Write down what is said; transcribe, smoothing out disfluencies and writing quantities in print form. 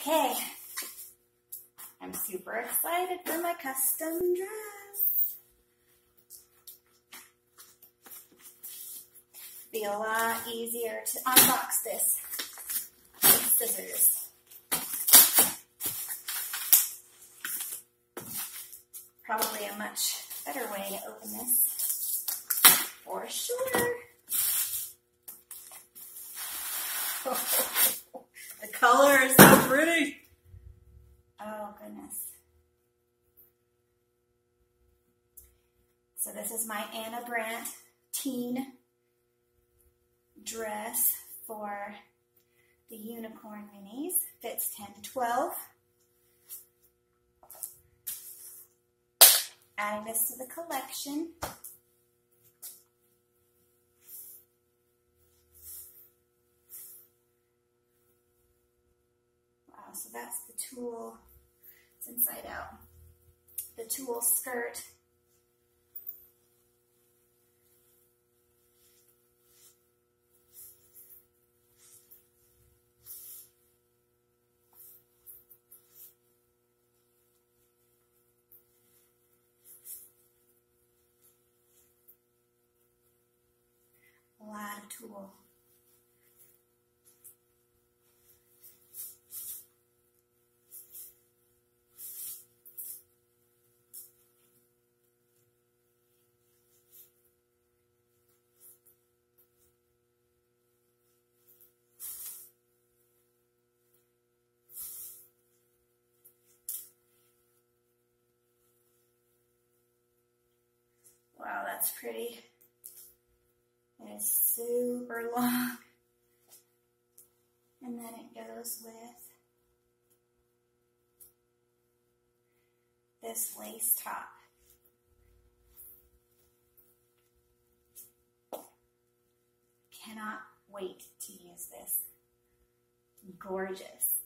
Okay, I'm super excited for my custom dress. Be a lot easier to unbox this with scissors. Probably a much better way to open this, for sure. The color is so pretty. Oh, goodness. So this is my Ana Brandt teen dress for the unicorn minis. Fits 10 to 12. Adding this to the collection. Wow, so that's the tulle. It's inside out. The tulle skirt. A lot of tulle. Wow, that's pretty. It is super long. And then it goes with this lace top. Cannot wait to use this. Gorgeous.